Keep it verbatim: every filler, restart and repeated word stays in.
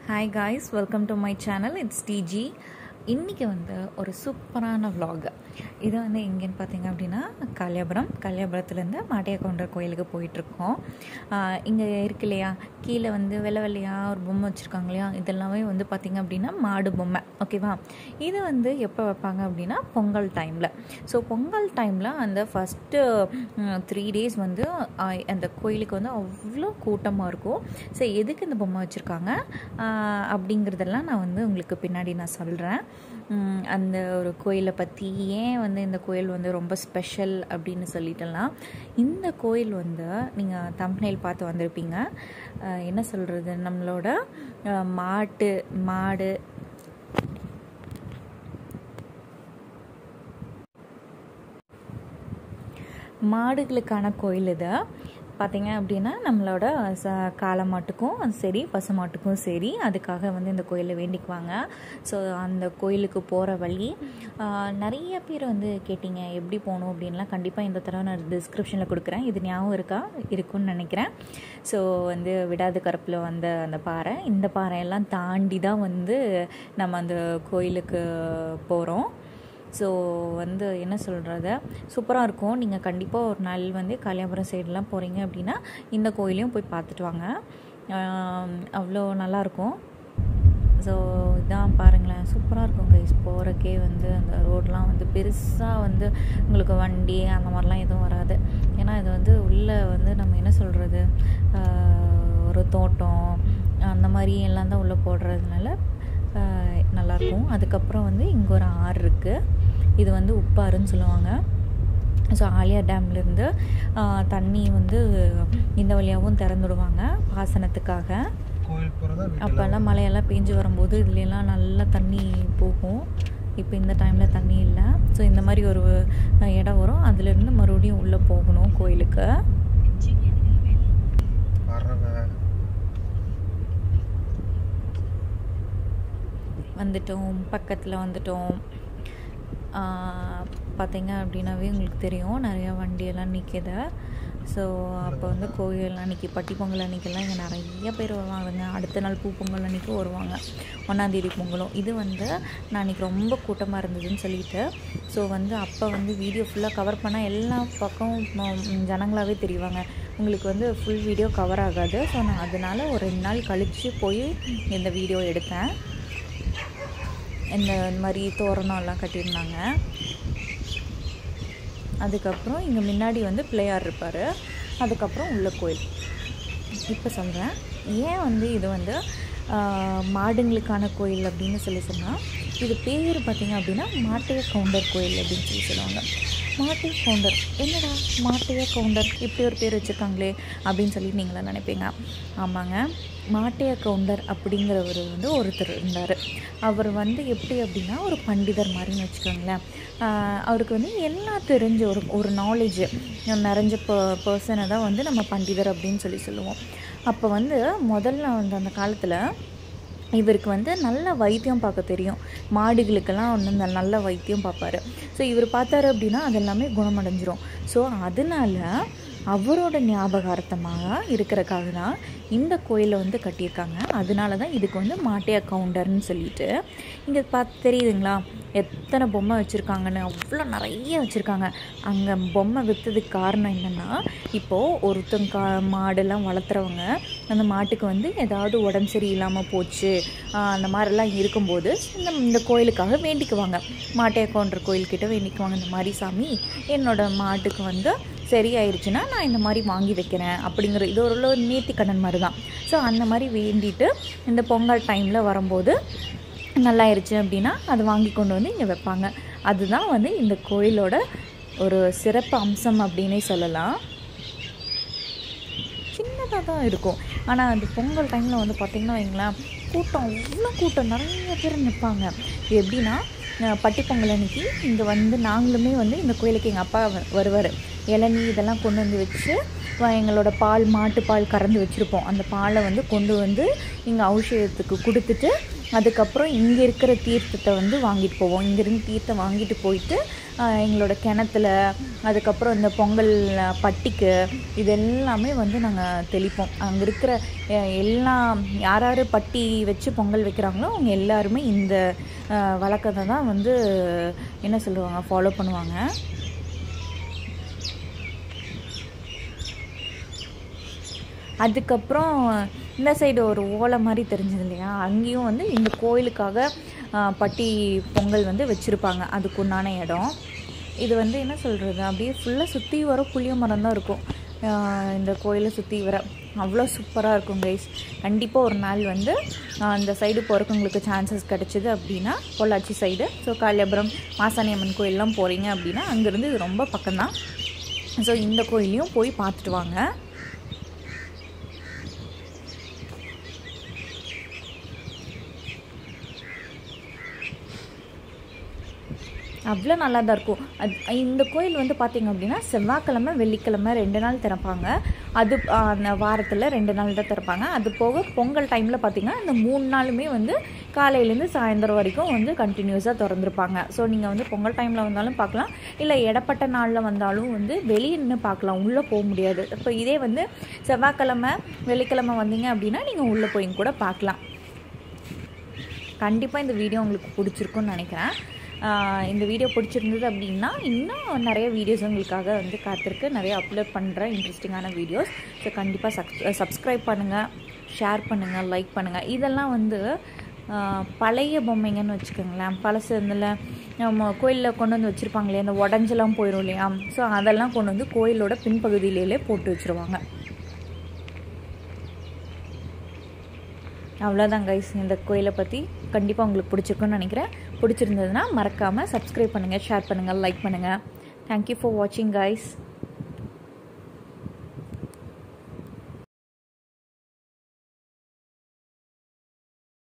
Hi guys, welcome to my channel. It's T G. இன்றைக்கி வந்து ஒரு சூப்பரான vlog. இது வந்து எங்கேன்னு பார்த்தீங்க அப்படின்னா கலியாபுரம் கலியாபுரத்துலேருந்து மாttaekounder கோயிலுக்கு போயிட்டுருக்கோம். இங்கே இருக்கு இல்லையா, கீழே வந்து வெள்ளை வெள்ளையாக ஒரு பொம்மை வச்சுருக்காங்க இல்லையா, இதெல்லாமே வந்து பார்த்திங்க அப்படின்னா மாடு பொம்மை. ஓகேவா, இது வந்து எப்போ வைப்பாங்க அப்படின்னா பொங்கல் டைமில். ஸோ பொங்கல் டைமில் அந்த ஃபஸ்ட்டு த்ரீ டேஸ் வந்து அந்த கோயிலுக்கு வந்து அவ்வளோ கூட்டமாக இருக்கும். ஸோ எதுக்கு இந்த பொம்மை வச்சுருக்காங்க அப்படிங்கிறதெல்லாம் நான் வந்து உங்களுக்கு பின்னாடி நான் சொல்கிறேன். அந்த ஒரு கோயிலை பற்றி, ஏன் வந்து இந்த கோயில் வந்து ரொம்ப ஸ்பெஷல் அப்படின்னு சொல்லிட்டலாம். இந்த கோயில் வந்து நீங்கள் தம்ப்நெயில் பார்த்து வந்திருப்பீங்க. என்ன சொல்கிறது, நம்மளோட மாட்டு மாடு மாடுகளுக்கான கோயில் இது. பார்த்திங்க அப்படின்னா நம்மளோட ச காளை மாட்டுக்கும் சரி பசு மாட்டுக்கும் சரி அதுக்காக வந்து இந்த கோயிலில் வேண்டிக்குவாங்க. ஸோ அந்த கோயிலுக்கு போகிற வழி நிறைய பேர் வந்து கேட்டிங்க எப்படி போகணும் அப்படின்லாம். கண்டிப்பாக இந்த தடவை நான் டிஸ்கிரிப்ஷனில் கொடுக்குறேன். இது ஞாபகம் இருக்கா இருக்குன்னு நினைக்கிறேன். ஸோ வந்து விடாது கருப்பில் வந்த அந்த பாறை, இந்த பாறையெல்லாம் தாண்டி தான் வந்து நம்ம அந்த கோயிலுக்கு போகிறோம். ஸோ வந்து என்ன சொல்கிறது, சூப்பராக இருக்கும். நீங்கள் கண்டிப்பாக ஒரு நாள் வந்து கலியாபுரம் சைடெலாம் போகிறீங்க அப்படின்னா இந்த கோயிலையும் போய் பார்த்துட்டு வாங்க, அவ்வளோ நல்லாயிருக்கும். ஸோ இதான் பாருங்களேன், சூப்பராக இருக்கும் கைஸ். போகிறக்கே வந்து அந்த ரோடெலாம் வந்து பெருசாக வந்து உங்களுக்கு வண்டி அந்த மாதிரிலாம் எதுவும் வராது. ஏன்னா இது வந்து உள்ளே வந்து நம்ம என்ன சொல்கிறது, ஒரு தோட்டம் அந்த மாதிரி எல்லாம் தான் உள்ளே போடுறதுனால நல்லாயிருக்கும். அதுக்கப்புறம் வந்து இங்கே ஒரு ஆறு இருக்குது, இது வந்து உப்பாறுன்னு சொல்லுவாங்க. ஸோ ஆலியா டேம்லேருந்து தண்ணி வந்து இந்த வழியாகவும் திறந்துடுவாங்க பாசனத்துக்காக. அப்போல்லாம் மழையெல்லாம் பேஞ்சு வரும்போது இதுலாம் நல்லா தண்ணி போகும். இப்போ இந்த டைமில் தண்ணி இல்லை. ஸோ இந்த மாதிரி ஒரு இடம் வரும், அதுலேருந்து மறுபடியும் உள்ளே போகணும் கோயிலுக்கு. வந்துட்டோம், பக்கத்தில் வந்துட்டோம். பார்த்திங்க அப்படின்னாவே உங்களுக்கு தெரியும் நிறையா வண்டியெல்லாம் நிற்கிது. ஸோ அப்போ வந்து கோயில் அன்றைக்கி பட்டி பொங்கல் அன்றைக்கெல்லாம் இங்கே நிறைய பேர் வருவாங்க. அடுத்த நாள் பூ பொங்கல் அன்றைக்கி வருவாங்க, ஒன்றாந்தேதி பொங்கலும். இது வந்து நான் அன்றைக்கி ரொம்ப கூட்டமாக இருந்ததுன்னு சொல்லிட்டு ஸோ வந்து அப்போ வந்து வீடியோ ஃபுல்லாக கவர் பண்ணால் எல்லா பக்கம் ஜனங்களாகவே தெரிவாங்க, உங்களுக்கு வந்து ஃபுல் வீடியோ கவர் ஆகாது. ஸோ நான் அதனால் ஒரு ரெண்டு நாள் கழித்து போய் இந்த வீடியோ எடுத்தேன். இந்த மாதிரி தோரணம்லாம் கட்டியிருந்தாங்க. அதுக்கப்புறம் இங்கே முன்னாடி வந்து பிள்ளையார் இருப்பார். அதுக்கப்புறம் உள்ள கோயில். இப்போ சொல்கிறேன் ஏன் வந்து இது வந்து மாடுங்களுக்கான கோயில் அப்படின்னு சொல்லி சொன்னால், இது பேர் பார்த்திங்க அப்படின்னா மாttaekounder கோயில் அப்படின்னு சொல்லி சொல்லுவாங்க. மாttaekounder, என்னடா மாttaekounder இப்படி ஒரு பேர் வச்சுருக்காங்களே அப்படின்னு சொல்லி நீங்களாம் நினைப்பீங்க. ஆமாங்க, மாttaekounder அப்படிங்கிறவர் வந்து ஒருத்தர் இருந்தார். அவர் வந்து எப்படி அப்படின்னா ஒரு பண்டிதர் மாதிரின்னு வச்சுக்கோங்களேன். அவருக்கு வந்து எல்லாம் தெரிஞ்ச ஒரு ஒரு நாலேஜ் நிறைஞ்ச ப பர்சனை தான் வந்து நம்ம பண்டிதர் அப்படின்னு சொல்லி சொல்லுவோம். அப்போ வந்து முதல்ல வந்து அந்த காலத்தில் இவருக்கு வந்து நல்ல வைத்தியம் பார்க்க தெரியும். மாடுகளுக்கெல்லாம் வந்து நல்ல வைத்தியம் பார்ப்பார். ஸோ இவர் பார்த்தாரு அப்படின்னா அதெல்லாமே குணமடைஞ்சிரும். ஸோ அதனால அவரோட ஞாபகார்த்தமாக இருக்கிறக்காக தான் இந்த கோயிலை வந்து கட்டியிருக்காங்க. அதனால தான் இதுக்கு வந்து மாttaekounder சொல்லிட்டு. இங்கே பார்த்து தெரியுதுங்களா எத்தனை பொம்மை வச்சுருக்காங்கன்னு, அவ்வளோ நிறைய வச்சுருக்காங்க. அங்கே பொம்மை விற்றதுக்கு காரணம் என்னென்னா, இப்போது ஒருத்தங்க கா மாடெல்லாம் வளர்த்துறவங்க அந்த மாட்டுக்கு வந்து ஏதாவது உடம்பு சரி இல்லாமல் போச்சு அந்த மாதிரிலாம் இருக்கும்போது இந்த இந்த கோயிலுக்காக வேண்டிக்குவாங்க. மாttaekounder கோயில்கிட்ட வேண்டிக்குவாங்க, இந்த மாதிரி சாமி என்னோடய மாட்டுக்கு வந்து சரி ஆயிடுச்சுன்னா நான் இந்த மாதிரி வாங்கி வைக்கிறேன் அப்படிங்கிற, இது ஒரு நேர்த்தி கடன் மாதிரி தான். ஸோ அந்த மாதிரி வேண்டிட்டு இந்த பொங்கல் டைமில் வரும்போது நல்லாயிருச்சு அப்படின்னா அதை வாங்கி கொண்டு வந்து இங்கே வைப்பாங்க. அதுதான் வந்து இந்த கோயிலோட ஒரு சிறப்பு அம்சம் அப்படின்னே சொல்லலாம். சின்னதாக தான் இருக்கும், ஆனால் அந்த பொங்கல் டைமில் வந்து பார்த்திங்கன்னா வைங்களேன், கூட்டம் அவ்வளோ கூட்டம் நிறைய பேர் நிற்பாங்க. எப்படின்னா பட்டி பொங்கல் அன்றைக்கி இங்கே வந்து நாங்களுமே வந்து இந்த கோயிலுக்கு எங்கள் அப்பா வருவார். இளநீ இதெல்லாம் கொண்டு வந்து வச்சு எங்களோட பால் மாட்டு பால் கறந்து வச்சுருப்போம். அந்த பாலை வந்து கொண்டு வந்து இங்கே அபிஷேகத்துக்கு கொடுத்துட்டு அதுக்கப்புறம் இங்கே இருக்கிற தீர்த்தத்தை வந்து வாங்கிட்டு போவோம். இங்கேருந்து தீர்த்தம் வாங்கிட்டு போயிட்டு எங்களோட கிணத்துல, அதுக்கப்புறம் இந்த பொங்கல் பட்டிக்கு இது எல்லாமே வந்து நாங்கள் தெளிப்போம். அங்கே இருக்கிற எல்லா யார் யார் பட்டி வச்சு பொங்கல் வைக்கிறாங்களோ அவங்க எல்லாருமே இந்த வழக்கத்தை தான் வந்து என்ன சொல்லுவாங்க ஃபாலோ பண்ணுவாங்க. அதுக்கப்புறம் இந்த சைடு ஒரு ஓலை மாதிரி தெரிஞ்சது இல்லையா, அங்கேயும் வந்து இந்த கோயிலுக்காக பட்டி பொங்கல் வந்து வச்சுருப்பாங்க. அதுக்கு உண்டான இடம் இது வந்து என்ன சொல்கிறது, அப்படியே ஃபுல்லாக சுற்றி வர புளிய மரம் தான் இருக்கும் இந்த கோயிலை சுற்றி வர. அவ்வளோ சூப்பராக இருக்கும் கைஸ். கண்டிப்பாக ஒரு நாள் வந்து அந்த சைடு போகிறவங்களுக்கு சான்சஸ் கிடச்சிது அப்படின்னா பொள்ளாச்சி சைடு, ஸோ கலியாபுரம் மாசாணி அம்மன் கோயிலெலாம் போகிறீங்க அப்படின்னா அங்கேருந்து இது ரொம்ப பக்கம்தான். ஸோ இந்த கோயிலையும் போய் பார்த்துட்டு வாங்க. அவ்வளோ நல்லா தான் இருக்கும். அது இந்த கோயில் வந்து பார்த்திங்க அப்படின்னா செவ்வாய்க்கிழமை வெள்ளிக்கிழமை ரெண்டு நாள் திறப்பாங்க. அது அந்த வாரத்தில் ரெண்டு நாள் தான் திறப்பாங்க. அது போக பொங்கல் டைமில் பார்த்திங்கன்னா இந்த மூணு நாளுமே வந்து காலையிலேருந்து சாயந்தரம் வரைக்கும் வந்து கண்டினியூஸாக திறந்துருப்பாங்க. ஸோ நீங்கள் வந்து பொங்கல் டைமில் வந்தாலும் பார்க்கலாம், இல்லை இடப்பட்ட நாளில் வந்தாலும் வந்து வெளியே நின்று பார்க்கலாம், உள்ளே போக முடியாது. இப்போ இதே வந்து செவ்வாய்க்கிழமை வெள்ளிக்கிழமை வந்தீங்க அப்படின்னா நீங்கள் உள்ளே போய் கூட பார்க்கலாம். கண்டிப்பாக இந்த வீடியோ உங்களுக்கு பிடிச்சிருக்குன்னு நினைக்கிறேன். இந்த வீடியோ பிடிச்சிருந்தது அப்படின்னா இன்னும் நிறைய வீடியோஸ் உங்களுக்காக வந்து காத்திருக்கு, நிறைய அப்லோட் பண்ணுற இன்ட்ரெஸ்டிங்கான வீடியோஸ். ஸோ கண்டிப்பாக சப் சப்ஸ்கிரைப் பண்ணுங்கள், ஷேர் பண்ணுங்கள், லைக் பண்ணுங்கள். இதெல்லாம் வந்து பழைய பொம்மைங்கன்னு வச்சுக்கோங்களேன். பழசு இதில் நம்ம கோயிலில் கொண்டு வந்து வச்சுருப்பாங்களே, அந்த உடஞ்செல்லாம் போயிடும் இல்லையா, ஸோ அதெல்லாம் கொண்டு வந்து கோயிலோட பின்பகுதியிலே போட்டு வச்சுருவாங்க. அவ்வளோதான் கைஸ் இந்த கோயிலை பற்றி. கண்டிப்பாக உங்களுக்கு பிடிச்சிருக்குன்னு நினைக்கிறேன். பிடிச்சிருந்ததுன்னா மறக்காமல் சப்ஸ்கிரைப் பண்ணுங்கள், ஷேர் பண்ணுங்கள், லைக் பண்ணுங்கள். தேங்க்யூ ஃபார் வாட்சிங் கைஸ்.